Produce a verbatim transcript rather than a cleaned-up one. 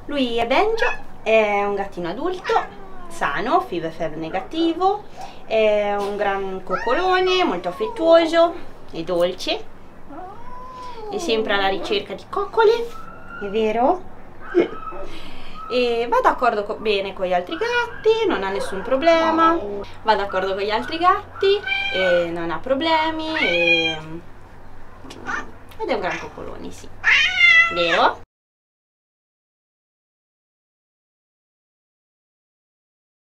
Lui è Benjo, è un gattino adulto, sano, F I V F E V negativo, è un gran coccolone, molto affettuoso e dolce, è sempre alla ricerca di coccole, è vero? E va d'accordo co bene con gli altri gatti, non ha nessun problema, va d'accordo con gli altri gatti e non ha problemi e... ed è un gran coccolone, sì, vero?